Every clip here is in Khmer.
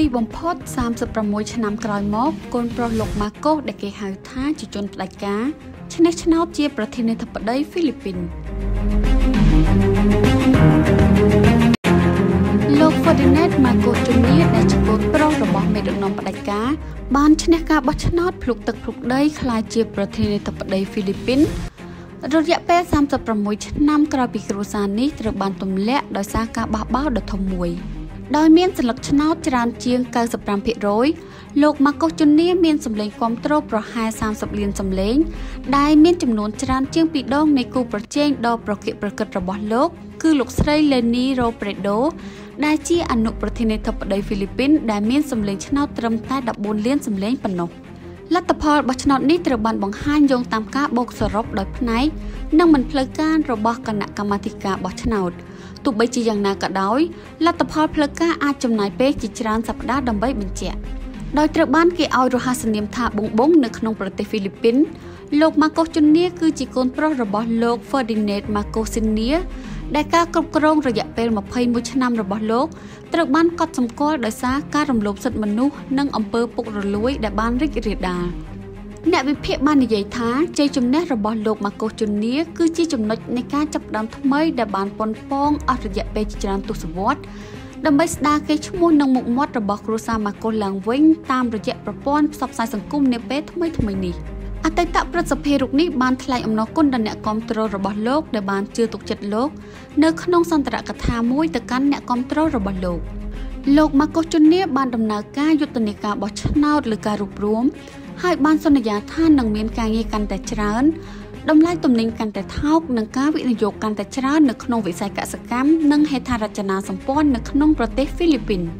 បំផុត36ឆ្នាំក្រោយមកកូនប្រុសលោកម៉ាកូសដែលគេហៅថាជាជនផ្ដាច់ការឈ្នះឆ្នោតជាប្រធានាធិបតីហ្វីលីពីនលោក Ferdinand Marcos Jr. ដែលជាកូនប្រុសរបស់មេដឹកនាំផ្ដាច់ការបានឈ្នះការបោះឆ្នោតភ្លុកទឹកភ្លុកដីក្លាយជាប្រធានាធិបតីហ្វីលីពីនរយៈពេល36ឆ្នាំក្រោយពីគ្រួសារនេះត្រូវបានទម្លាក់ដោយសារការបះបោរដ៏ធំមួយដោយមានសន្លឹកឆ្នោតច្រើនជាង 95% លោក Marcos Jr. មានសម្លេងគាំទ្រប្រហែល30លានសម្លេងដែលមានចំនួនច្រើនជាងពីរដងនៃគូប្រជែងដ៏ប្រកៀកប្រកិតរបស់លោកគឺលោកស្រី Leni Robredo ដែលជាអនុប្រធានាធិបតីហ្វីលីពីនដែលមានសម្លេងឆ្នោតត្រឹមតែ14លានសម្លេងប៉ុណ្ណោះលទ្ធផលបោះឆ្នោតនេះត្រូវបានបង្ហាញយោងតាមការបូកសរុបដោយផ្នែកនិងមិនផ្លូវការរបស់គណៈកម្មាធិការបោះឆ្នោតទោះបីជាយ៉ាងណាក៏ដោយលទ្ធផលផ្លូវការអាចចំណាយពេលជាច្រើនសប្តាហ៍ដើម្បីបញ្ជាក់ដោយត្រូវបានគេឲ្យរហស្សនាមថាបងនៅក្នុងប្រទេសហ្វីលីពីនលោក Marcos Jr. គឺជាកូនប្រុសរបស់លោក Ferdinand Marcos Sr. ដែលការគ្រប់គ្រងរយៈពេល21ឆ្នាំរបស់លោកត្រូវបានកត់សម្គាល់ដោយសារការរំលោភសិទ្ធិមនុស្សនិងអំពើពុករលួយដែលបានរីករាលដាលអ្នកវិភាគបាននិយាយថាជ័យជំនះរបស់លោក Marcos Jr. គឺជាចំណុចនៃការចាប់ផ្ដើមថ្មីដែលបានប៉ុនប៉ងអស់រយៈពេលជាច្រើនទសវត្សរ៍ដើម្បីស្ដារកេរ្តិ៍ឈ្មោះនិងមុខមាត់របស់គ្រួសារ Marcos ឡើងវិញតាមរយៈប្រព័ន្ធផ្សព្វផ្សាយសង្គមនាពេលថ្មីនេះអតីតប្រតិសភារូបនេះបានថ្លែងអំណរគុណដល់អ្នកគាំទ្ររបស់លោកដែលបានជឿទុកចិត្តលោកនៅក្នុងសន្ទរកថាមួយទៅកាន់អ្នកគាំទ្ររបស់លោក Marcos Jr. បានដំណើរការយុទ្ធនាការបោះឆ្នោតលើការរួបរวมហើយបានសន្យាថានឹងមានការងារកាន់តែច្រើនតម្លៃទំនិញកាន់តែថោកនិងការវិនិយោគកាន់តែច្រើននៅក្នុងវិស័យកសិកម្មនិងហេដ្ឋារចនាសម្ព័ន្ធនៅក្នុងប្រទេសហ្វីលីពីន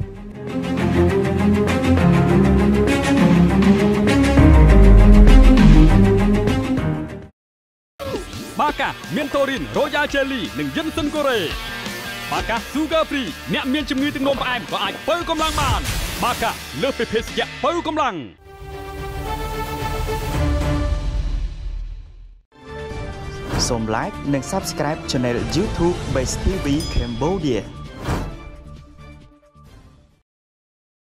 បាកាមានតូរីន Royal Jelly និងយិនសិនកូរ៉េបាកា Sugar Free អ្នកមានជំងឺទឹកនោមផ្អែមក៏អាចបើកម្លាំងបានបាកាលើសពីភេសជ្ជៈបើកម្លាំងសូម like និង Subscribe Channel YouTube Base TV Cambodia